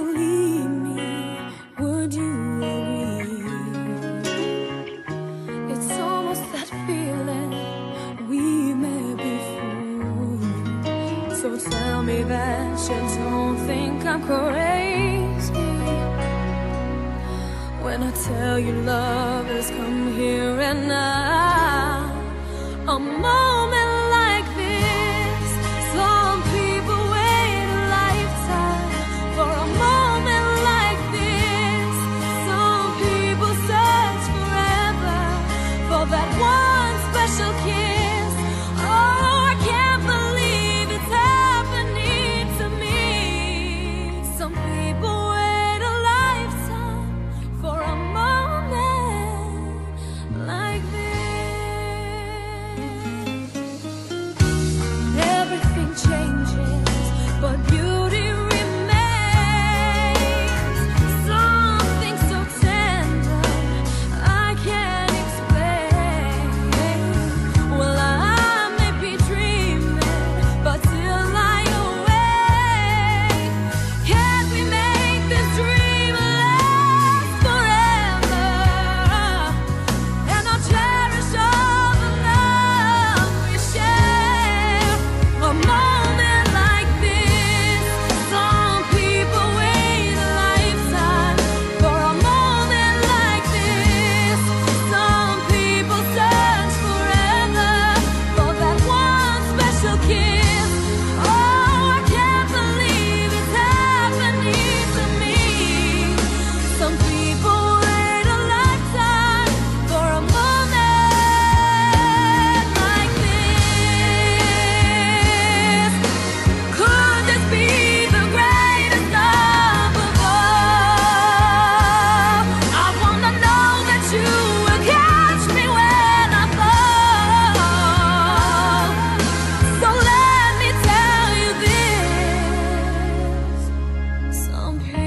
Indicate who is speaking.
Speaker 1: believe me, would you agree? It's almost that feeling we may be fools. So tell me that you don't think I'm crazy when I tell you love has come here and now. A moment like this, some people wait a lifetime for a moment like this. Some people search forever for that one special kiss. Oh, I can't believe it's happening to me. Some people wait a lifetime for a moment like this. Everything changes, but beauty remains. Something so tender I can't explain. Well, I may be dreaming, but till I awake, can't we make this dream last forever? And I'll cherish all the love we share. A moment like this, some people wait a lifetime for a moment like this. Some people search forever for that one special kiss. Oh, I can't believe it's happening to me. Some people wait a lifetime for a moment like this. Could this be the greatest love of all? I wanna know that you will catch me when I fall. So let me tell you this. Some